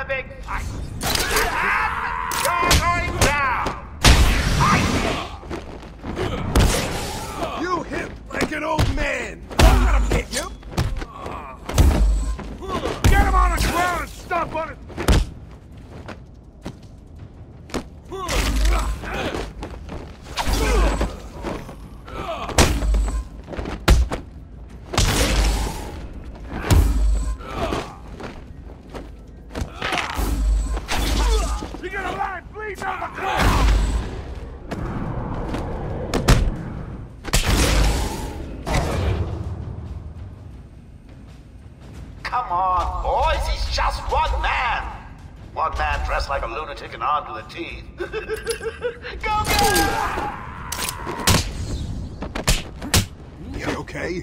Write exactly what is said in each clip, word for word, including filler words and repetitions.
big fight. You're going down. You hit like an old man. I'm gonna hit you. Get him on the ground and stop on it. You got a line bleeding on the ground. Come on, boys, he's just one man. One man dressed like a lunatic and armed to the teeth. Go, go! You okay?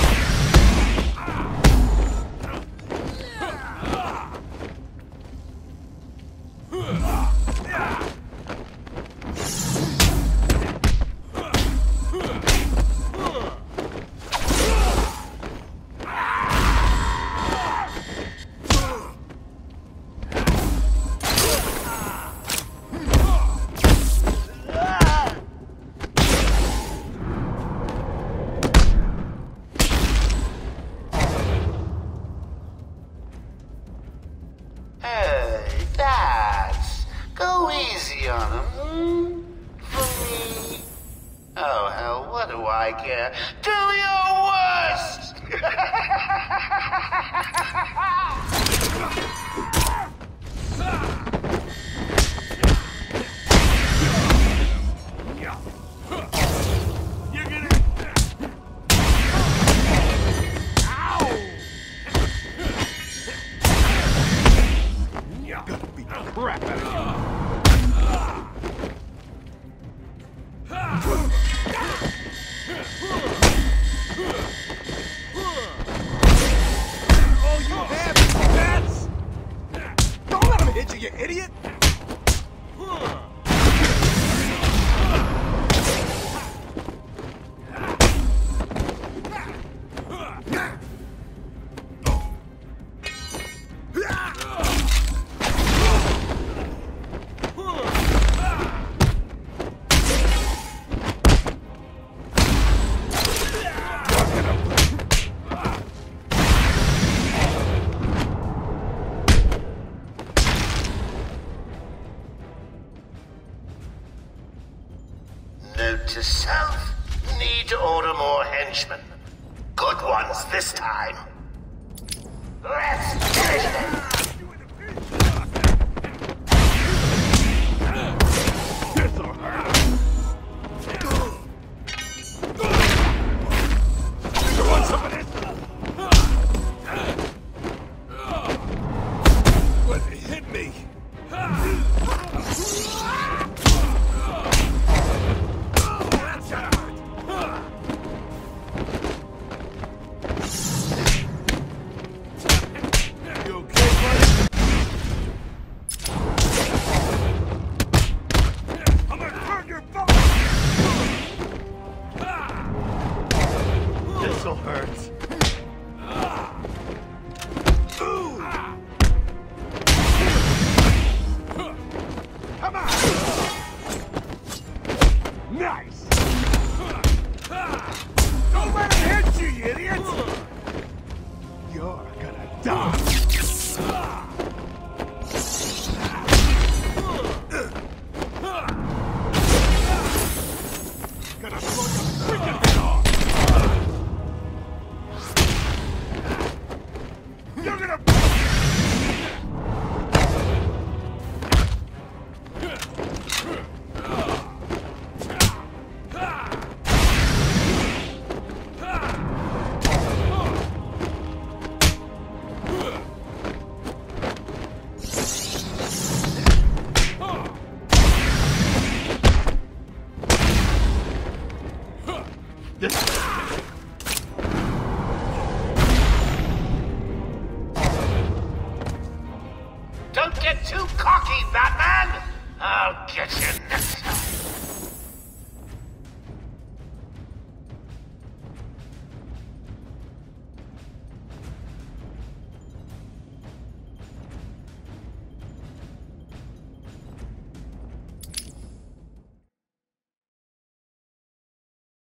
Hey, Dads, go easy on him, hmm? For me. Oh, hell, what do I care? Do your worst! You're gonna... Gonna beat the crap out of you. All you have is bats? Don't let him hit you, you idiot! Note to self, need to order more henchmen. Good ones this time. Let's finish them.